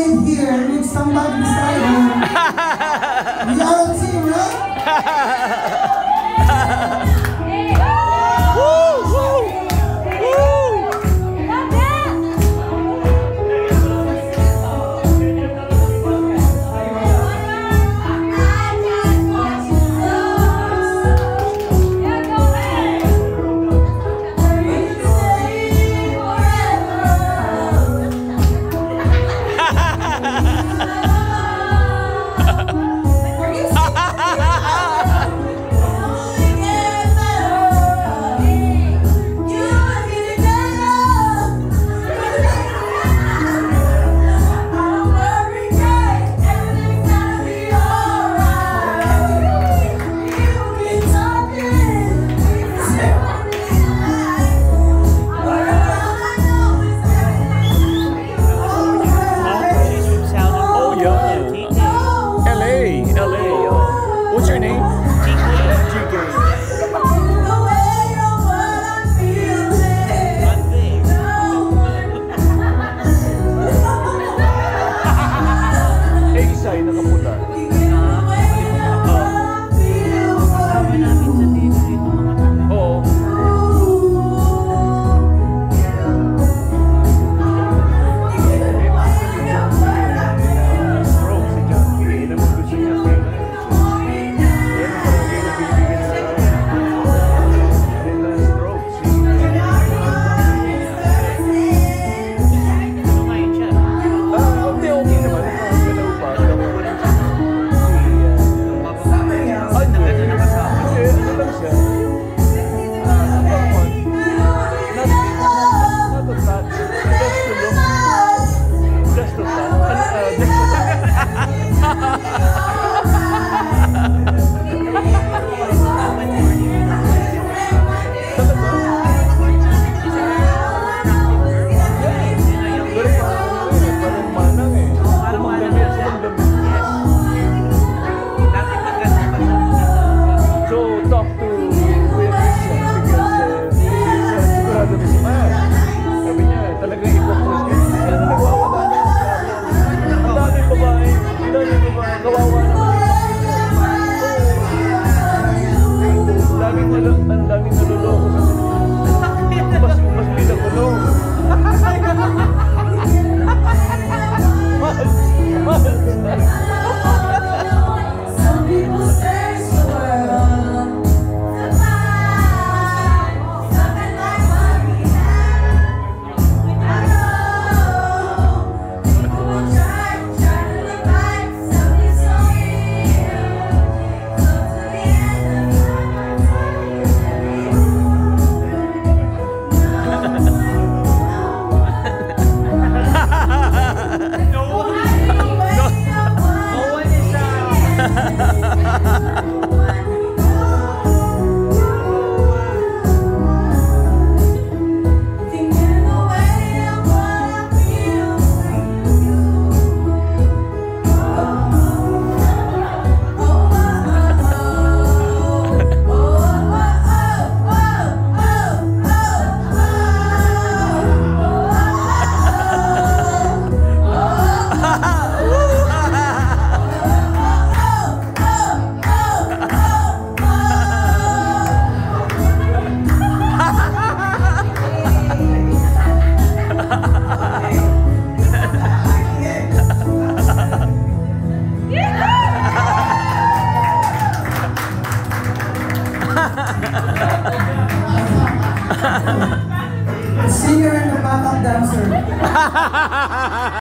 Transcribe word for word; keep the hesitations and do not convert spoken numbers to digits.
with here with somebody beside him. We are a team, right? What's your name? G K. Eh, isa ay nakapunta. Oo. Ang daming naluloko sa mas mas pinakulong. Some people search the world to find something like what we have. I know people will try, try to look like something so real. Come to the end of Singer and the backup dancer.